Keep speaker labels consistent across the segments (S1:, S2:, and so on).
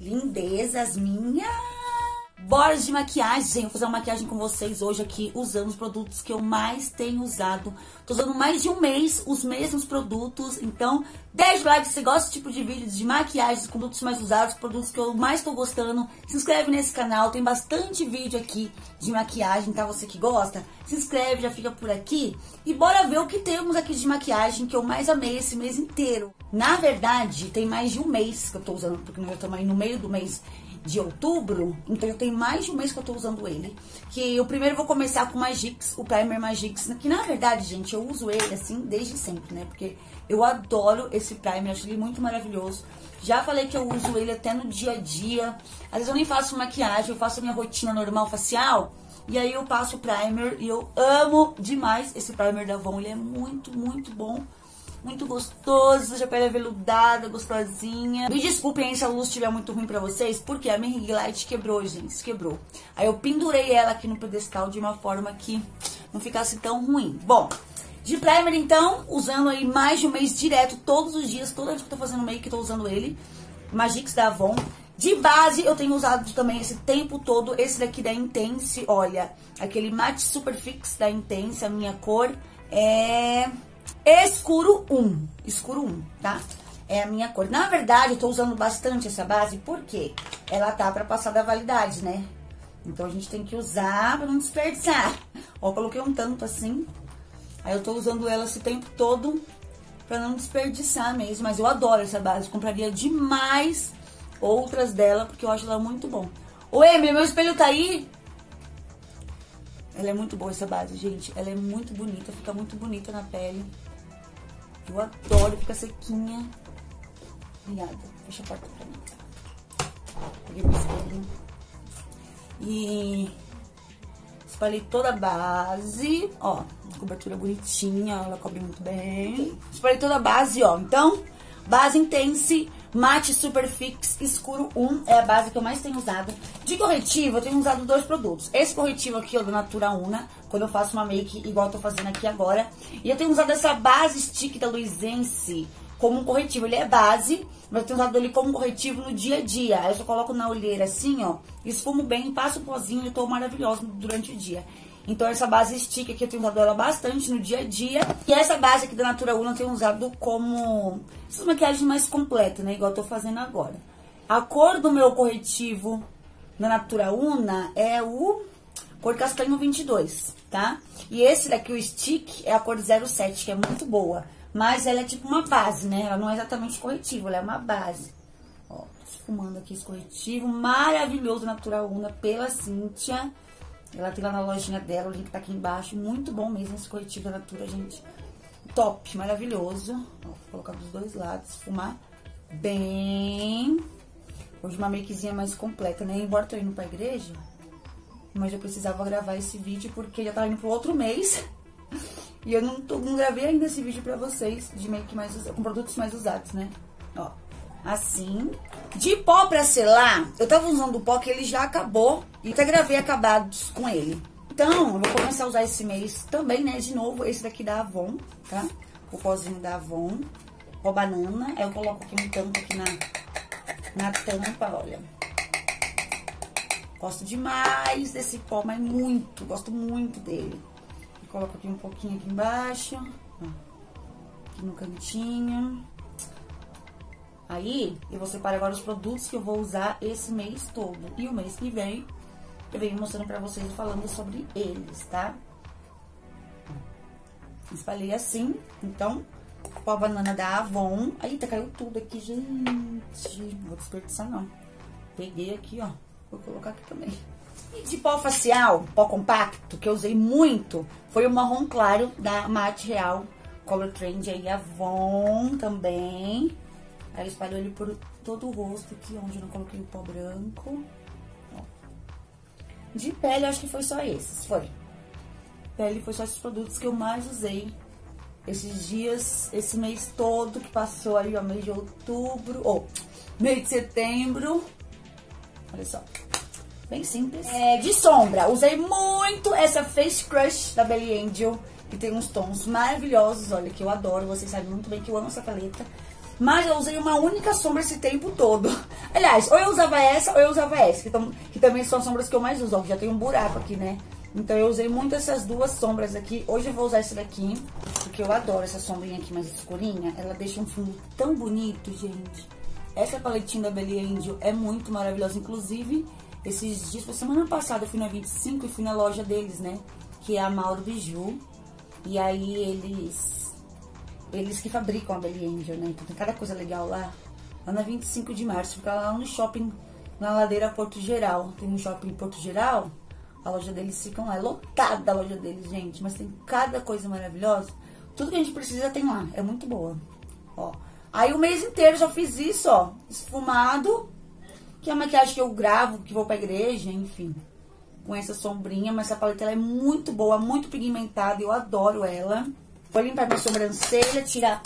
S1: lindezas minhas. Bora de maquiagem, gente. Vou fazer uma maquiagem com vocês hoje aqui, usando os produtos que eu mais tenho usado. Tô usando mais de um mês os mesmos produtos. Então, deixa o like se você gosta desse tipo de vídeo de maquiagem, de produtos mais usados, produtos que eu mais tô gostando. Se inscreve nesse canal, tem bastante vídeo aqui de maquiagem, tá? Você que gosta, se inscreve, já fica por aqui. E bora ver o que temos aqui de maquiagem que eu mais amei esse mês inteiro. Na verdade, tem mais de um mês que eu tô usando, porque nós estamos aí no meio do mês de outubro, então eu tenho mais de um mês que eu tô usando ele. Que eu primeiro vou começar com o Magix, o Primer Magix, que na verdade, gente, eu uso ele assim desde sempre, né? Porque eu adoro esse primer, acho ele muito maravilhoso. Já falei que eu uso ele até no dia a dia. Às vezes eu nem faço maquiagem, eu faço a minha rotina normal facial, e aí eu passo o primer, e eu amo demais esse primer da Avon. Ele é muito, muito bom. Muito gostoso, já pele aveludada, gostosinha. Me desculpem aí se a luz estiver muito ruim pra vocês, porque a minha ring light quebrou, gente, quebrou. Aí eu pendurei ela aqui no pedestal de uma forma que não ficasse tão ruim. Bom, de primer então, usando aí mais de um mês direto, todos os dias, toda vez que eu tô fazendo make, eu tô usando ele. Magix da Avon. De base, eu tenho usado também esse tempo todo esse daqui da Intense, olha, aquele Matte Super Fix da Intense, a minha cor é escuro 1, tá? É a minha cor. Na verdade, eu tô usando bastante essa base porque ela tá pra passar da validade, né? Então, a gente tem que usar pra não desperdiçar. Ó, coloquei um tanto assim. Aí, eu tô usando ela esse tempo todo pra não desperdiçar mesmo. Mas eu adoro essa base. Eu compraria demais outras dela, porque eu acho ela muito bom. Ô, Emily, meu espelho tá aí? Ela é muito boa essa base, gente. Ela é muito bonita, fica muito bonita na pele. Eu adoro, fica sequinha. Obrigada. Fecha a porta pra mim. Peguei meu espelho. E espalhei toda a base. Ó, cobertura bonitinha, ela cobre muito bem. Espalhei toda a base, ó. Então, base Intense Matte Super Fix Escuro 1 é a base que eu mais tenho usado. De corretivo, eu tenho usado dois produtos. Esse corretivo aqui, ó, do Natura Una, quando eu faço uma make igual eu tô fazendo aqui agora. E eu tenho usado essa base stick da Luisense como um corretivo. Ele é base, mas eu tenho usado ele como corretivo no dia a dia. Aí eu só coloco na olheira assim, ó, esfumo bem, passo o pozinho e tô maravilhosa durante o dia. Então, essa base stick aqui, eu tenho usado ela bastante no dia a dia. E essa base aqui da Natura Una eu tenho usado como essas maquiagens mais completas, né? Igual eu tô fazendo agora. A cor do meu corretivo da Natura Una é o cor castanho 22, tá? E esse daqui, o stick, é a cor 07, que é muito boa. Mas ela é tipo uma base, né? Ela não é exatamente corretivo, ela é uma base. Ó, tô esfumando aqui esse corretivo maravilhoso da Natura Una pela Cíntia. Ela tem lá na lojinha dela, o link tá aqui embaixo. Muito bom mesmo esse corretivo da Natura, gente. Top, maravilhoso. Ó, vou colocar dos dois lados, esfumar bem. Hoje uma makezinha mais completa, né? Embora eu tô indo pra igreja, mas eu precisava gravar esse vídeo porque já tá indo pro outro mês. E eu não gravei ainda esse vídeo pra vocês de make mais com produtos mais usados, né? Ó, assim. De pó pra selar, eu tava usando o pó que ele já acabou. E até gravei acabados com ele. Então, eu vou começar a usar esse mês também, né? De novo, esse daqui da Avon, tá? O pozinho da Avon. Pó banana. Aí eu coloco aqui um tampo aqui na tampa, olha. Gosto demais desse pó, mas muito. Gosto muito dele. Eu coloco aqui um pouquinho aqui embaixo. Ó, aqui no cantinho. Aí, eu vou separar agora os produtos que eu vou usar esse mês todo. E o mês que vem, eu venho mostrando pra vocês e falando sobre eles, tá? Espalhei assim, então, pó banana da Avon. Eita, caiu tudo aqui, gente. Não vou desperdiçar, não. Peguei aqui, ó. Vou colocar aqui também. E de pó facial, pó compacto, que eu usei muito, foi o marrom claro da Matte Real Color Trend aí, Avon também. Aí eu espalho ele por todo o rosto aqui, onde eu não coloquei o pó branco. Ó. De pele, eu acho que foi só esses, foi. Pele foi só esses produtos que eu mais usei esses dias, esse mês todo que passou aí, ó, mês de outubro, ou mês de setembro. Olha só, bem simples. De sombra, usei muito essa Face Crush da Belly Angel, que tem uns tons maravilhosos, olha, que eu adoro, vocês sabem muito bem que eu amo essa paleta. Mas eu usei uma única sombra esse tempo todo. Aliás, ou eu usava essa ou eu usava essa, que também são as sombras que eu mais uso. Ó, já tem um buraco aqui, né? Então eu usei muito essas duas sombras aqui. Hoje eu vou usar essa daqui, porque eu adoro essa sombrinha aqui mais escurinha. Ela deixa um fundo tão bonito, gente. Essa paletinha da Belly Angel é muito maravilhosa. Inclusive, esses dias, foi semana passada, eu fui na 25 e fui na loja deles, né? Que é a Mauro Biju. E aí eles que fabricam a Belly Angel, né? Então tem cada coisa legal lá. Lá na 25 de março, fica lá no shopping, na ladeira Porto Geral. Tem um shopping em Porto Geral, a loja deles fica lá. É lotada a loja deles, gente. Mas tem cada coisa maravilhosa. Tudo que a gente precisa tem lá. É muito boa. Ó. Aí o mês inteiro eu já fiz isso, ó. Esfumado. Que é a maquiagem que eu gravo, que vou pra igreja, enfim. Com essa sombrinha. Mas essa paleta ela é muito boa, muito pigmentada. Eu adoro ela. Vou limpar minha sobrancelha, tirar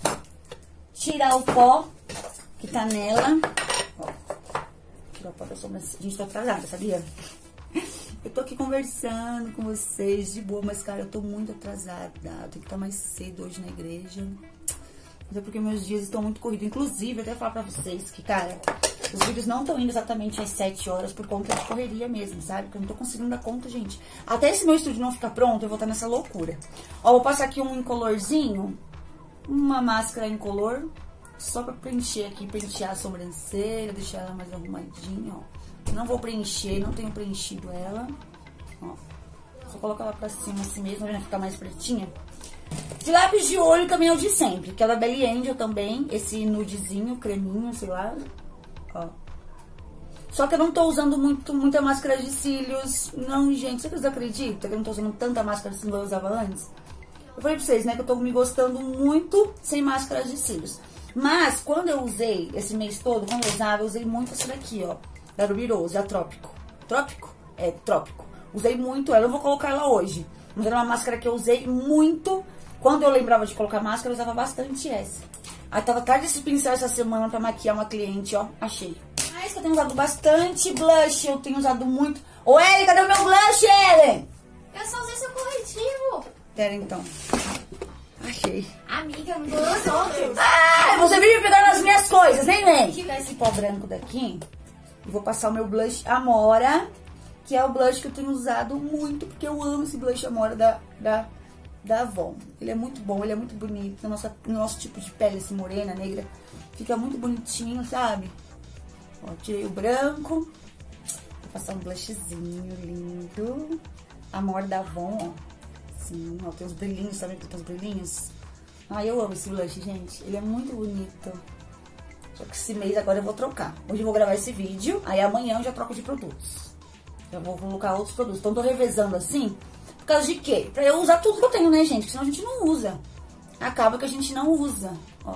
S1: o pó que tá nela. Ó, tirar o pó da sobrancelha. Gente, tô atrasada, sabia? Eu tô aqui conversando com vocês de boa, mas, cara, eu tô muito atrasada. Eu tenho que estar mais cedo hoje na igreja. Mas é porque meus dias estão muito corridos. Inclusive, eu até falar pra vocês que, cara, os vídeos não estão indo exatamente às 7 horas por conta de correria mesmo, sabe? Porque eu não tô conseguindo dar conta, gente. Até esse meu estúdio não ficar pronto, eu vou estar nessa loucura. Ó, vou passar aqui um incolorzinho. Uma máscara incolor. Só pra preencher aqui, pentear a sobrancelha, deixar ela mais arrumadinha, ó. Não vou preencher, não tenho preenchido ela. Ó. Só colocar ela pra cima assim mesmo, pra ficar mais pretinha. De lápis de olho também é o de sempre, que é da Belly Angel também. Esse nudezinho, creminho, sei lá. Ó. Só que eu não tô usando muita máscara de cílios. Não, gente, vocês acreditam que eu não tô usando tanta máscara assim como eu usava antes? Eu falei pra vocês, né, que eu tô me gostando muito sem máscara de cílios. Mas, quando eu usei, esse mês todo, quando eu usava, eu usei muito essa daqui, ó. Da Ruby Rose, a Trópico. Trópico? É, Trópico. Usei muito ela, eu vou colocar ela hoje. Mas era uma máscara que eu usei muito. Quando eu lembrava de colocar máscara, eu usava bastante essa. Aí tava atrás desse pincel essa semana pra maquiar uma cliente, ó. Achei. Ah, isso que eu tenho usado bastante blush, eu tenho usado muito. Ô, Ellen, cadê o meu blush, Ellen?
S2: Eu só usei seu corretivo.
S1: Pera, então. Achei.
S2: Amiga, não dou os outros.
S1: Ah, você vive pegando as minhas coisas, nem vem. Vou tirar esse pó branco daqui e vou passar o meu blush Amora, que é o blush que eu tenho usado muito, porque eu amo esse blush Amora da Avon. Ele é muito bom, ele é muito bonito. No nosso tipo de pele, assim, morena, negra, fica muito bonitinho, sabe? Ó, tirei o branco. Vou passar um blushzinho lindo. Amora da Avon, ó. Sim, ó, tem uns brilhinhos, sabe que tem uns brilhinhos? Ah, eu amo esse blush, gente. Ele é muito bonito. Só que esse mês agora eu vou trocar. Hoje eu vou gravar esse vídeo, aí amanhã eu já troco de produtos. Eu vou colocar outros produtos. Então tô revezando assim, por causa de quê? Pra eu usar tudo que eu tenho, né, gente? Porque senão a gente não usa. Acaba que a gente não usa, ó.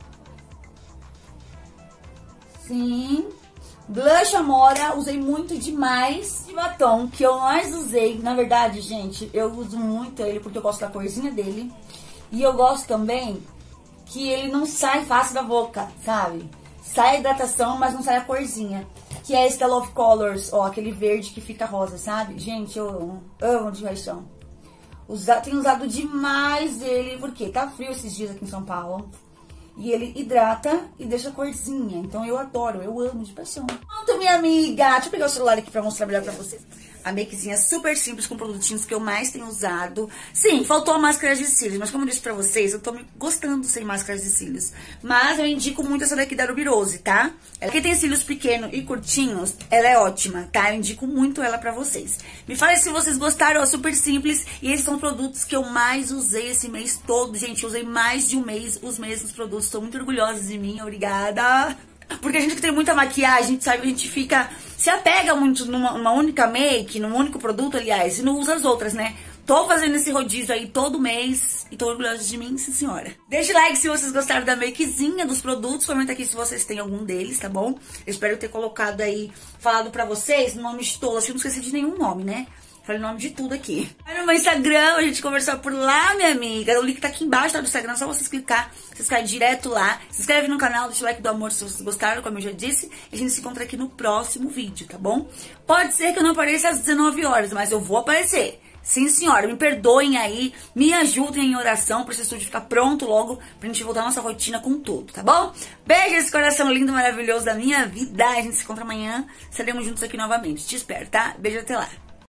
S1: Sim. Blush Amora, usei muito demais. De batom, que eu mais usei, na verdade, gente, eu uso muito ele porque eu gosto da corzinha dele. E eu gosto também que ele não sai fácil da boca, sabe? Sai a hidratação, mas não sai a corzinha. Que é esse da Love Colors, ó, aquele verde que fica rosa, sabe? Gente, eu amo de paixão. Tenho usado demais ele, porque tá frio esses dias aqui em São Paulo. E ele hidrata e deixa corzinha. Então eu adoro, eu amo de paixão. Pronto, minha amiga. Deixa eu pegar o celular aqui pra mostrar melhor pra vocês. A makezinha super simples com produtinhos que eu mais tenho usado. Sim, faltou a máscara de cílios, mas como eu disse pra vocês, eu tô me gostando sem máscaras de cílios. Mas eu indico muito essa daqui da Ruby Rose, tá? Quem tem cílios pequenos e curtinhos, ela é ótima, tá? Eu indico muito ela pra vocês. Me fala se vocês gostaram, ó, super simples. E esses são produtos que eu mais usei esse mês todo, gente. Eu usei mais de um mês os mesmos produtos. Tô muito orgulhosa de mim, obrigada. Porque a gente que tem muita maquiagem, sabe, a gente se apega muito numa única make, num único produto, aliás, e não usa as outras, né? Tô fazendo esse rodízio aí todo mês e tô orgulhosa de mim, sim senhora. Deixa o like se vocês gostaram da makezinha, dos produtos, comenta aqui se vocês têm algum deles, tá bom? Eu espero ter colocado aí, falado pra vocês, no nome de todos, acho que eu não esqueci de nenhum nome, né? Falei o nome de tudo aqui. Vai no meu Instagram, a gente conversar por lá, minha amiga. O link tá aqui embaixo, tá, do Instagram, é só vocês clicar. Vocês caem direto lá. Se inscreve no canal, deixa o like do amor se vocês gostaram, como eu já disse. E a gente se encontra aqui no próximo vídeo, tá bom? Pode ser que eu não apareça às 19 horas, mas eu vou aparecer. Sim, senhora, me perdoem aí, me ajudem em oração pra esse estúdio ficar pronto logo, pra gente voltar à nossa rotina com tudo, tá bom? Beijo esse coração lindo, maravilhoso da minha vida. A gente se encontra amanhã, estaremos juntos aqui novamente. Te espero, tá? Beijo, até lá.